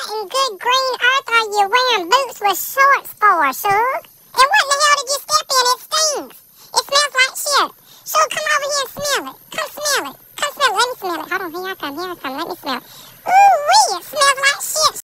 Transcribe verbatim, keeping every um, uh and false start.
what in good green earth are you wearing boots with shorts for, Suge? And what in the hell did you step in? It stinks. It smells like shit. Suge, come over here and smell it. Come smell it. Come smell it. Let me smell it. Hold on, here I come. Here I come. Let me smell it. Ooh-wee, it smells like shit.